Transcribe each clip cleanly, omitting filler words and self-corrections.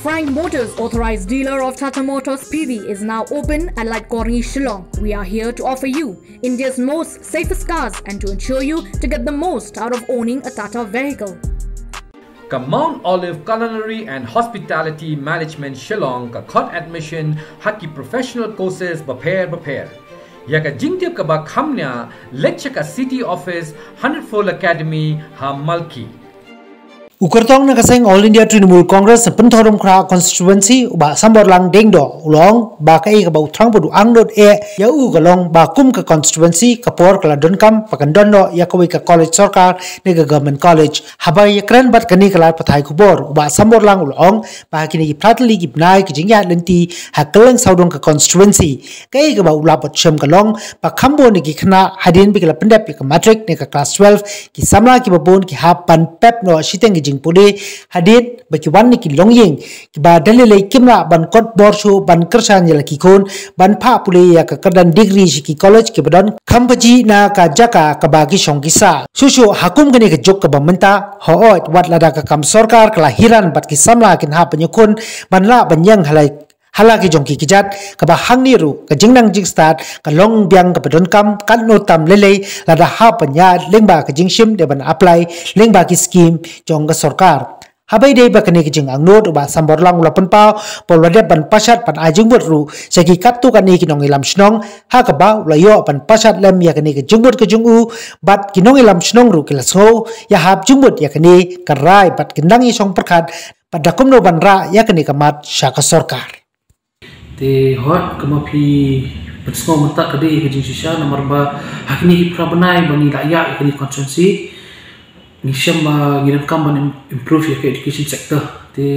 Frank Motors, authorized dealer of Tata Motors PV, is now open at Lightcorny, Shillong. We are here to offer you India's most safest cars and to ensure you to get the most out of owning a Tata vehicle. Ka Mount Olive Culinary and Hospitality Management Shillong ka khot admission haki professional courses prepare. Ya ka jingtiap ka ba khamnya lecture ka City Office 100-fold Academy ha Malki. Ukartong na kasing All India Trinamool Congress sa Penthorom Kra constituency ba samborlang dengdo ulong ba kai ka ba utrang bodu angnot ya u galong ba kum ka constituency ka por kala donkam pakandondo ya kawi ka college sarkar ne ka government college habai ya kran bat kani kala pathai ku bor ba samborlang ulong ba kini pratli gi bnai ki jingya lenti hakalang saudong ka constituency kai ka ba ulapot shem kalong ba khambo ni gi khna hadin bi kala pendap ka matric ne ka class 12 ki samla ki babon ki hapan pep no shiteng jing pule hadit baki wan ni ki longying ki ba dalile kimra ban kot borsho ban kersan yala ki kon ban pha pule ya ka kadan degree shi ki college ki badon khampaji na ka jaka ka ba ki songkisa sushu hakum gani ka jok ka bamenta hoot wat lada ka kam sarkar kala hiran bat ki samla kin ha panyakun ban la banyang halaki jongki kijat ka ba hangniru ka jingnang jing start ka long biang ka pedon kam kan no tam lele lada ha panya lengba ka jingshim de ban apply lengba ki scheme jong ka sarkar habai dei ba kani ki jing angnot ba samborlang ulapan pa polwade ban pasat pan ajing bot ru segi katu kani ki nong ilam snong ha ka ba ulayo pan pasat lem ya kani ki jungbot ka jungu bat ki nong ilam snong ru kila so ya hab jungbot ya kani karai bat kindangi song perkat pada kumno ban ra ya kani kamat syaka sarkar te hot kamapi bersama mentak kadi ke jinsia nomor ba hakni prabanai bani rakyat kini konsensi ni syam ngiram kam ban improve ya ke education sector te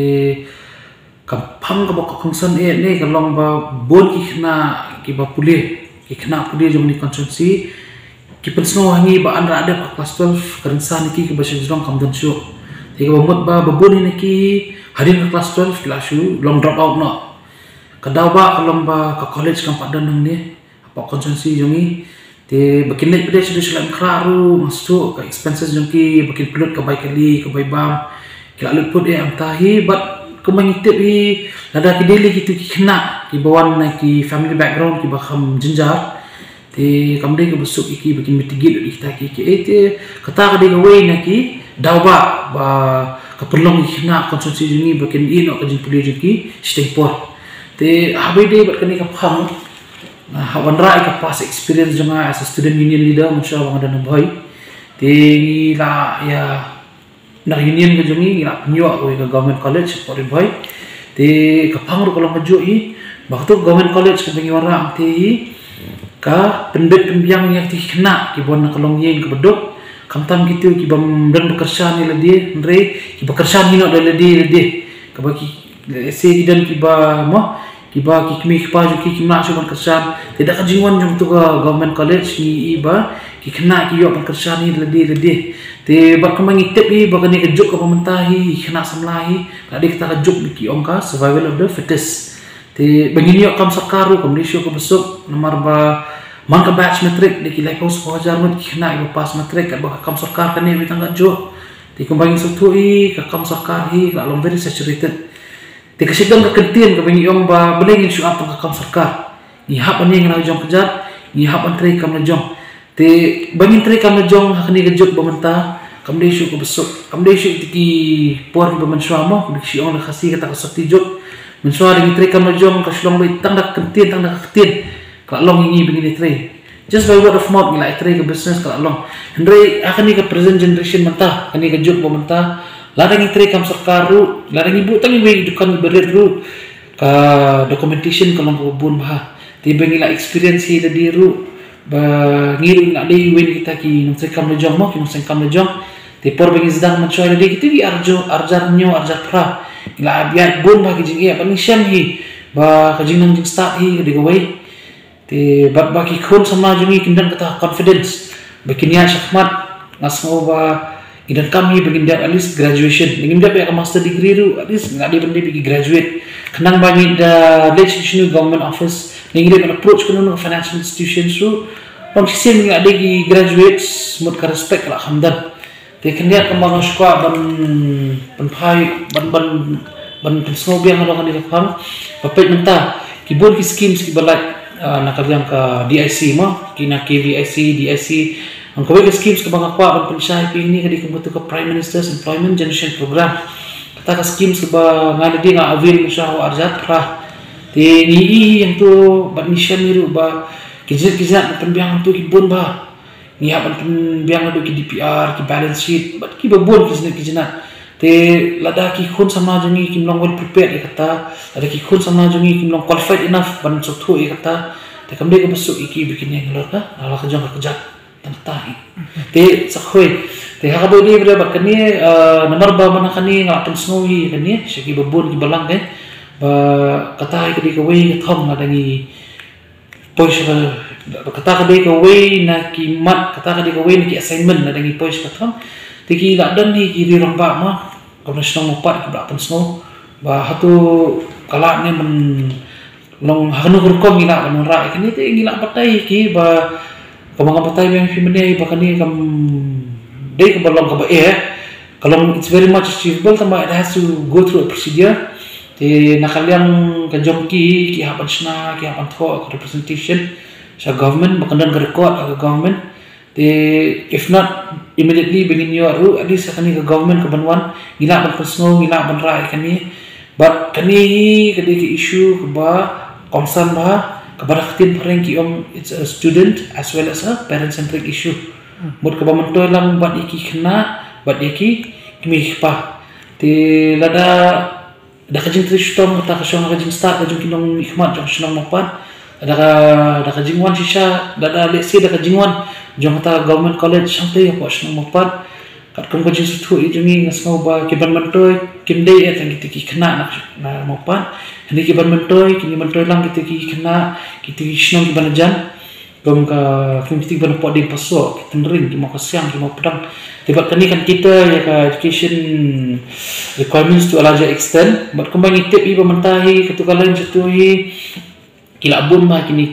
kampang ka bok concern ne kalong ba bon ki ba pulih jong ni konsensi ki bersama hangi ba andra ada class 12 kerensan ki ke basing jong kam dan syo te ka bomot ba bon ni ki harin class 12 kelas long drop out no kadau ba kalong ba ka college kam padan nang ni apa konsensi jongi te bakin net pede sudah selam kraru masuk ka expenses jongi bakin pelot ka baik kali ka baik bam kila lut put am tahi but kumangitip hi lada ki daily gitu ki kena ki bawan na ki family background ki bakam jenjar te kamde ka besuk ki bakin mitigate di kita ki te kata ka de way na ki dau ba kaperlong ki kena konsensi jongi bakin ino ka jing pulih jongi stay por te habai dei bat kani ka phang hawan rai ka past experience janga as a student union leader musha bang ada boy te la ya na union ka jongi la nyua ko ka government college for boy te ka phang ru kolong maju hi bakto government college ka bengi wara te hi ka pendek pembiang yang ti kena ki bon na kolong yeng ka bedok kamtam gitu ki bam dan bekerja ni ledi ndre ki bekerja ni no ledi ka baki se idan ki ba mo kiba kikmi kipa ju kikna suban kersan tidak kajingan jong tu government college ni iba kikna kiyo pan kersan ni ledi te ba kamangi tip i ba kani kejuk ka pementahi kena samlahi tadi kita kejuk biki ongka survival of the fittest te bangini yo kam sakaru komdisyo ko besok nomor ba man ka batch matric de kilai pos ko hajar mut kikna iba pas matric ba kam sarkar kani bitang jo te kumbangi sutui ka kam sarkar hi ka long very saturated te kasidang ka kantin ka bangi yong ba belengin syu apa ka kam sarkar ni hap ani ngana jong kejat ni hap antre kam na jong te bangin tre kam na jong hakni kejut bamenta kam de syu ko besok kam de syu tiki por ba manswa mo dik syu on khasi kata ka sakti jok manswa ring tre kam na jong ka slong bai tang dak kantin ka long ngi bingin tre just by word of mouth ngi lai tre ka business ka long andre akani ka present generation menta kani ka jok bamenta larang itri kam sarkaru larang ibu tangi we dukan berit ru ka documentation kalau bun bah tiba ngila experience hi la diru ba ngiru na dei we kita ki nong sekam lejong mo ki nong sekam lejong te por bengi sedang mencoy dei kita di arjar pra ila biar bun bah ki jing ya pan syam hi ba ka jing nong jing start hi de go we te bat ba ki khon sama jungi kindan kata confidence bakinya syakmat ngasmo ba idan kami begin dia at least graduation ingin dia punya master degree tu at least nggak dia benda pergi graduate kenang bagi da legislation government office ingin dia approach ke nunu financial institutions tu pun sisi nggak dia pergi graduate semut ka respect lah hamdan te kendia kembang sekolah ban pai ban ban pensno biang lo kan di lapang papet menta kibun ki schemes ki balai nakaliang ka DIC mo kina KVIC DIC ang kawai ka schemes ka bang akwa ban pensai pi ni kadi kumbuto ka Prime Minister's Employment Generation Program kata ka schemes ka ba ngadi nga avail mo siya wa arjat pra ti ni yang tu ban misya miru ba kizat penbiang tu kibun ba niya ban penbiang do ki DPR ki balance sheet bat ki babun kizat te lada ki khun sama jungi kim long well prepared kata ada ki khun sama jungi kim long qualified enough ban sok thu kata te kamde ka besuk iki bikin yang lor ka ala ka jang ka tantai te sakhoi te ha do ni bra bakani nomor ba mana kani ngapen snowi kani sigi babun ki balang de ba kata ka di ka wei ka thong adangi pois kata ka di ka wei na ki mat kata ka di ka wei na ki assignment adangi pois ka thong tiki ladan ni kiri ramba ma kalau senang mopat ke belakang snow bah hatu kalak ni men long hanu kurkom gila menora ini tu gila patai ki bah kamang patai yang fimene bakani kam dei ke balong ke kalau it's very much achievable tambah it has to go through a procedure te nakaliang ka jongki ki hapan sna ki hapan tho representation sa government bakandan ke record ke government if not immediately begin you at least kani ke government ke banwan gila ban personal gila ban rai kani but kani kadi ke issue ke ba concern ba kebaraktin pareng ki it's a student as well as a parent centric issue mut ke bamanto lang bat iki kena bat iki kimi pa ti lada da kajing trishtom ta kasong kajing start kajing kinong hikmat jong sinong mapan ada kajing wan sisa da let's say da kajing wan jong ta government college sampai apa senang mapat kat kum kajing sutu ijungi ngasau ba kiban mentoy kimde et ang kitiki kena na mapat hani kiban mentoy kini mentoy lang kitiki kena kitiki senang kiban jan kum ka kitiki ban pot di paso kitendring ki mau kasiang ki mau pedang tiba kani kan kita ya ka education requirements to a larger extent but kumbang itip iba mentahi ketukalan setui kila bun ma kini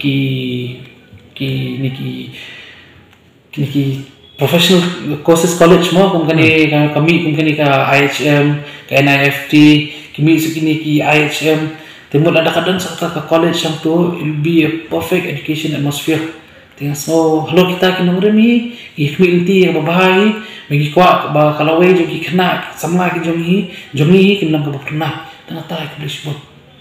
professional courses college mo kung kami ka IHM ka NIFT kimi sukini ki IHM timur ada kadang sa ka college yang tu will be a perfect education atmosphere tinggal so halo kita kinuremi ikmi inti yang babahai bagi kwa ba kalawai jogi kena samla ki jogi kinam ka pernah tengah tai ke disebut